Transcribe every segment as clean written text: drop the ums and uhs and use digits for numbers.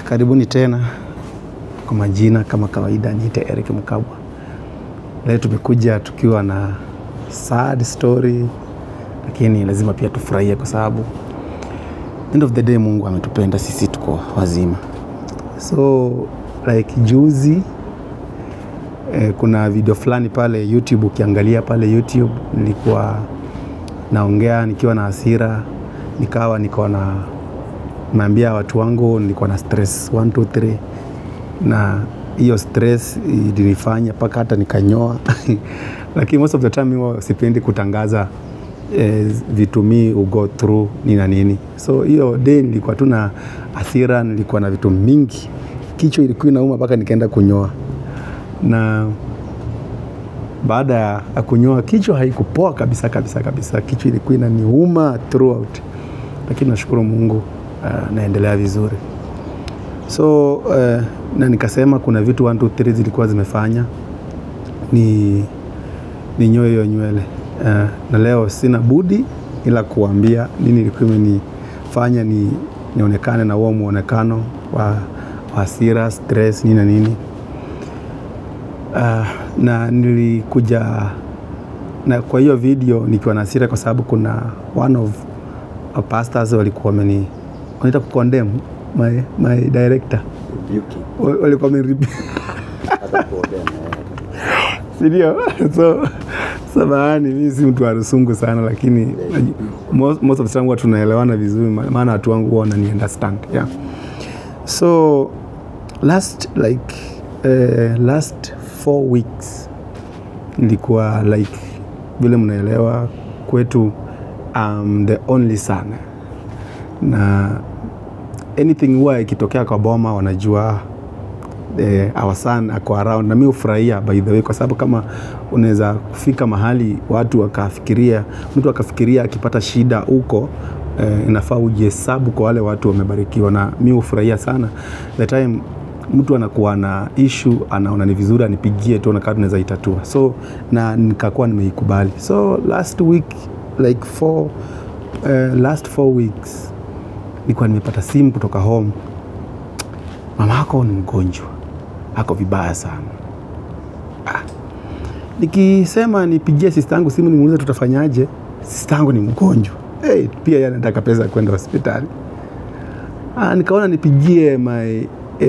Karibuni tena. Kwa majina kama kawaida niite Eric Mukabwa. Leo tumekuja tukiwa na sad story, lakini lazima pia tufurahie kwa sababu end of the day Mungu ametupenda sisi tuko wazima. So like juzi kuna video fulani pale YouTube, ukiangalia pale YouTube nilikuwa naongea nikiwa na hasira, niko na naambia watu wangu nilikuwa na stress 1 2 3, na hiyo stress ilinifanya paka hata nikanyoa. Lakini most of the time mimi sipendi kutangaza vitu mi go through nini. So hiyo day nilikuwa tu na hasira, nilikuwa na vitu mingi, kichwa ilikuwa inauma paka nikaenda kunyoa. Na baada ya kunyoa kichwa haikupoa kabisa, kichwa ilikuwa inaniuma throughout, lakini nashukuru Mungu naendelea vizuri. So na nikasema kuna vitu 1 2 3 zilikuwa zimefanya ni nyoe hiyo nywele, na leo sina budi ila kuambia nini ilikuwa imenifanya nionekane na huo muonekano wa hasira, stress nini. Na nilikuja na kwa hiyo video nikiwa na hasira kwa sababu kuna one of our pastors walikuwa wanaita condemn my director. Walikuwa Sidio? So sabahani mimi si mtu wa rusungu sana, lakini most of the time watu tunaelewana vizuri, maana watu wangu wanani understand. Yeah. So last 4 weeks nilikuwa like vile mnaelewa kwetu the only son, na anything huwa ikitokea kwa boma wanajua our son ako around, na mimi ufurahia by the way, kwa sababu kama unaweza kufika mahali watu mtu akafikiria akipata shida huko, inafaa ujihesabu kwa wale watu wamebarikiwa, na mimi ufurahia sana the time mtu anakuwa na issue anaona ni vizuri anipigie tu na kama tunaweza itatua. So na nikakuwa nimeikubali. So last week like last 4 weeks nilikuwa nimepata simu kutoka home, mama yako ni mgonjwa, ako vibaya sana. Nikisema nipigie sister yangu simu nimuulize tutafanyaje, sister yangu ni mgonjwa, pia yeye anataka pesa kwenda hospitali. Nikaona nipigie my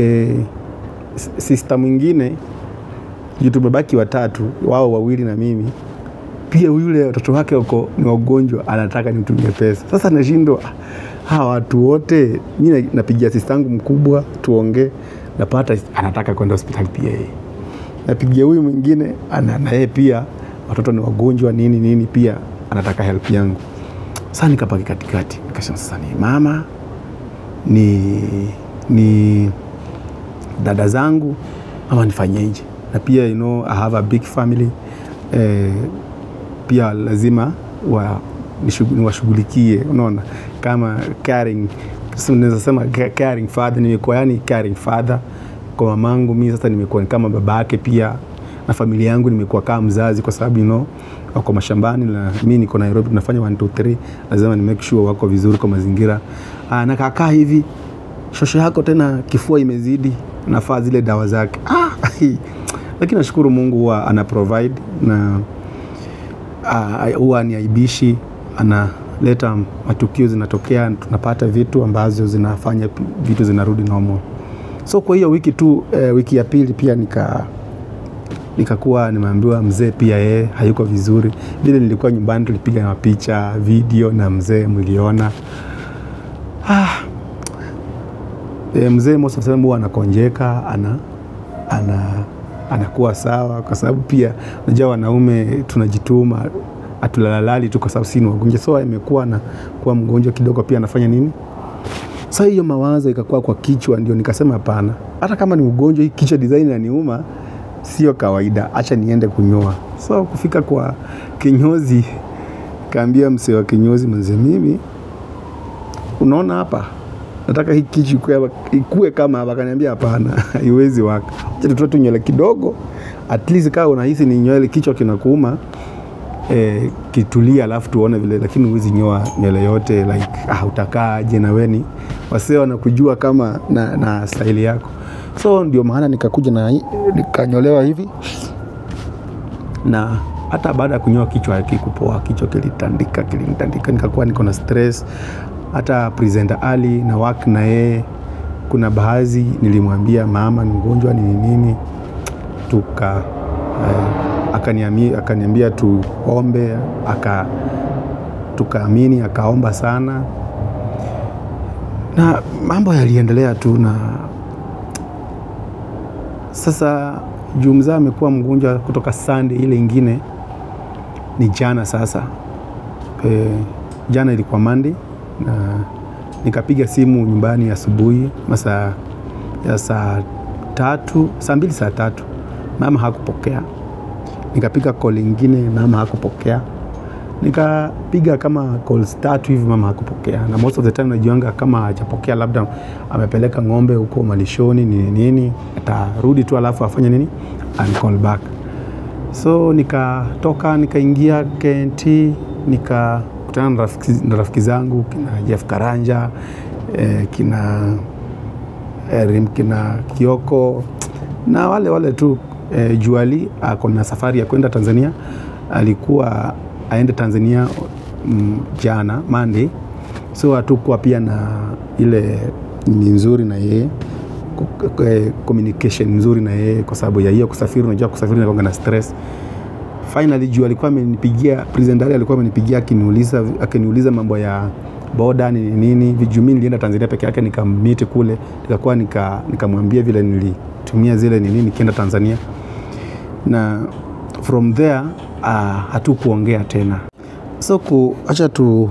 sister mwingine, tumebaki watatu, wao wawili na mimi. Pia yule watoto wake wako ni wagonjwa, anataka nimtumie pesa. Sasa nashindwa hawa watu wote, mimi napigia sister yangu mkubwa tuongee, napata anataka kwenda hospitali pia yeye. Napigia huyu mwingine na yeye pia watoto ni wagonjwa nini pia anataka help yangu. Sasa nikapaki katikati, nikasema sasa ni mama ni dada zangu ama nifanyeje? Na pia I have a big family, pia lazima niwashughulikie, unaona, kama caring, tunaweza sema caring father. Nimekuwa yani caring father kwa mamangu, mimi sasa nimekuwa kama babake pia, na familia yangu nimekuwa kama mzazi, kwa sababu wako mashambani na mimi niko Nairobi, tunafanya 1 2 3, lazima ni make sure wako vizuri kwa mazingira. Na kaka hivi shosho yako tena kifua imezidi, nafaa zile dawa zake. Lakini nashukuru Mungu huwa ana provide, na huwa niaibishi, analeta matukio zinatokea, tunapata vitu ambazo zinafanya vitu zinarudi normal. So kwa hiyo wiki ya pili pia nikakuwa nimeambiwa mzee pia yeye hayuko vizuri. Vile nilikuwa nyumbani tulipiga mapicha, video na mzee mliona. Mzee most of the time huwa anakonjeka, anakuwa sawa, kwa sababu pia unajua wanaume tunajituma, atulalali tu kwa sababu sisi ni wagonjwa. So imekuwa na kuwa mgonjwa kidogo pia anafanya nini. Sasa hiyo mawazo ikakuwa kwa kichwa, ndio nikasema hapana, hata kama ni ugonjwa hii kichwa design inaniuma, sio kawaida, acha niende kunyoa. So kufika kwa kinyozi, kaambia mzee wa kinyozi, mzee mimi unaona hapa nataka hii kichwa ikue kama hapa. Akaniambia hapana, haiwezi waka, acha tutoe tu nywele kidogo, at least kama unahisi ni nywele kichwa kinakuuma, kitulia alafu tuone vile, lakini huwezi nyoa nywele yote like utakaa aje na weni wasee wanakujua kama na style yako. So ndio maana nikakuja na nikanyolewa hivi, na hata baada ya kunyoa kichwa hakikupoa, kichwa kilitandika, nikakuwa niko na stress. Hata presenter Ali na work na yeye, kuna baadhi nilimwambia mama ni mgonjwa ni nini, akaniambia tuombe, tukaamini, akaomba sana na mambo yaliendelea tu. Na sasa Mzee amekuwa mgonjwa kutoka Sunday ile ingine ni jana. Sasa jana ilikuwa Monday, na nikapiga simu nyumbani asubuhi masaa ya saa 2 saa 3, mama hakupokea. Nikapiga call ingine, mama hakupokea. Nikapiga kama calls 3 hivi, mama hakupokea. Na most of the time najianga kama hajapokea labda amepeleka ng'ombe huko malishoni nini, atarudi tu alafu afanye nini and call back. So nikatoka nikaingia KNT, nikakutana na rafiki zangu kina Jeff Karanja, kina Kioko na wale tu. Juali akona safari ya kwenda Tanzania, alikuwa aende Tanzania jana Monday. So hatukuwa pia na ile nzuri na yeye, communication nzuri na yeye kwa sababu ya hiyo kusafiri. Unajua kusafiri inakuwa na stress. Finally Juali alikuwa amenipigia, presenter alikuwa amenipigia akiniuliza mambo ya boda nini. Vijumi nilienda Tanzania peke yake, nikammeet kule, nikakuwa nikamwambia vile nilitumia zile nini nikienda Tanzania. Na from there hatukuongea tena. So acha tu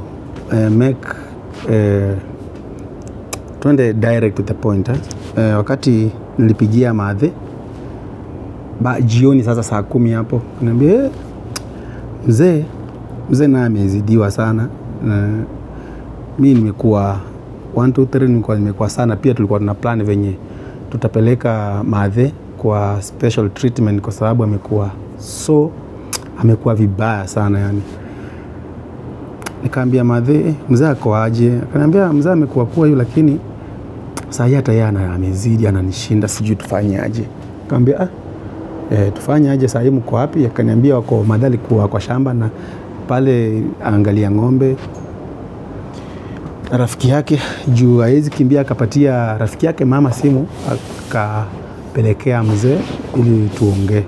tuende direct to the point. Wakati nilipigia Mzee jioni sasa saa 10 hapo, niambia Mzee na amezidiwa sana. Mimi nimekuwa 1 2 3 nimekuwa sana. Pia tulikuwa tuna plan venye tutapeleka Mzee kwa special treatment kwa sababu amekuwa vibaya sana yani. Nikaambia Mzee ako aje? Akaniambia Mzee amekuwa kwa hiyo, lakini sasa hata yeye amezidi, ananishinda, sijui tufanye aje. Nikamwambia tufanye aje, sasa mko wapi? Akaniambia wako madhali kwa shamba na pale angalia ng'ombe. Rafiki yake juu haizi kimbia, akapatia rafiki yake mama simu, akapelekea Mzee ili tuongee.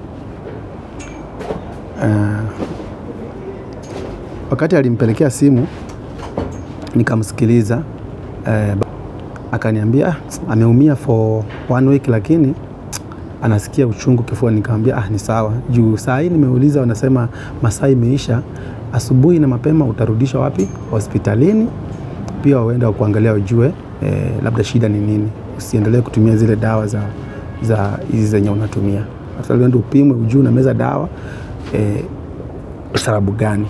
Wakati alimpelekea simu nikamsikiliza, akaniambia ameumia for 1 week lakini anasikia uchungu kifua. Nikamwambia ni sawa, juu saa hii nimeuliza wanasema masaa imeisha, asubuhi na mapema utarudishwa wapi? Hospitalini. Pia waenda kuangalia ujue labda shida ni nini, usiendelee kutumia zile dawa za hizi zenye unatumia. Sasa uende upimwe ujue na meza dawa sababu gani.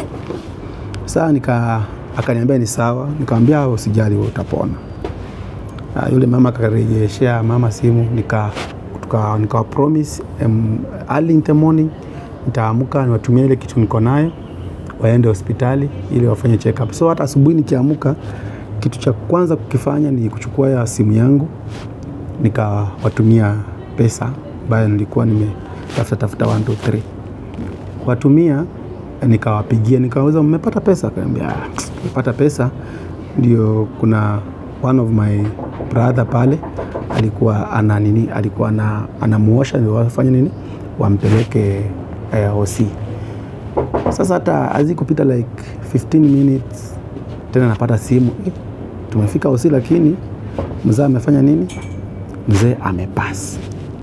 Sasa akaniambia ni sawa. Nikamwambia usijali wewe utapona. Yule mama akarejeshea mama simu, nika promise early in the morning nitaamka niwatumie ile kitu niko nayo waende hospitali ili wafanye check up. So hata asubuhi nikiamka, kitu cha kwanza kukifanya ni kuchukua ya simu yangu nikawatumia pesa ambayo nilikuwa nimetafuta 1 2 3 watumia. Nikawapigia nikawauliza mmepata pesa? Akaniambia nimepata pesa. Ndio kuna one of my brother pale alikuwa alikuwa anamuosha, ndio wafanye nini wampeleke OC. Sasa hata hazikupita like 15 minutes tena napata simu, tumefika OC lakini Mzee amefanya nini? Mzee amepass.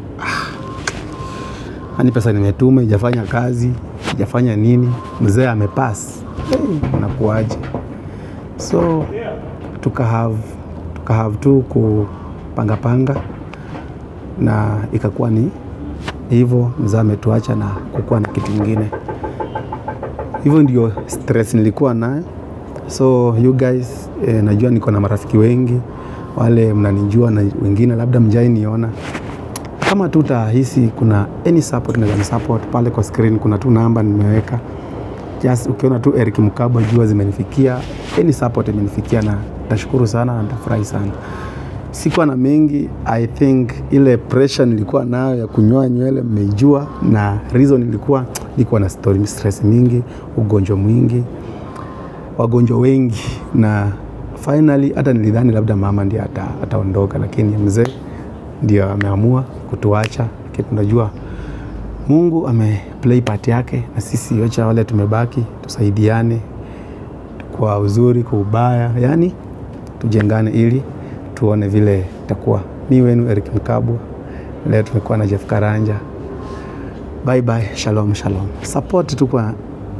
Hani pesa nimetuma ijafanya kazi, ijafanya nini, Mzee amepass. Unakuaje? So tuka have tu kupanga na ikakuwa ni hivyo. Mzee ametuacha na kukuwa na kitu kingine. Hivyo ndio stress nilikuwa nayo. So you guys, najua niko na marafiki wengi, wale mnanijua na wengine labda mjai niona. Kama tutahisi kuna any support na support, pale kwa screen kuna tu namba nimeweka. just ukiona tu Eric Mukabwa jua zimenifikia, any support imenifikia, na nashukuru sana na nitafurahi sana. Sikuwa na mengi, I think ile pressure nilikuwa nayo ya kunyoa nywele mmejua, na reason nilikuwa na stress mingi, ugonjwa mwingi, wagonjwa wengi, na finally hata nilidhani labda mama ndiye ataondoka, lakini mzee ndio ameamua kutuacha. Tunajua Mungu ameplay part yake, na sisi yote wale tumebaki tusaidiane kwa uzuri, kwa ubaya, yani tujengane ili tuone vile itakuwa. Mimi wenu Eric Mukabwa, leo tumekuwa na Jeff Karanja. Bye bye, shalom shalom. Support tu kwa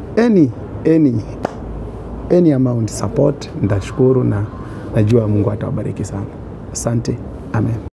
any amount support, nitashukuru na najua Mungu atawabariki sana. Asante, amen.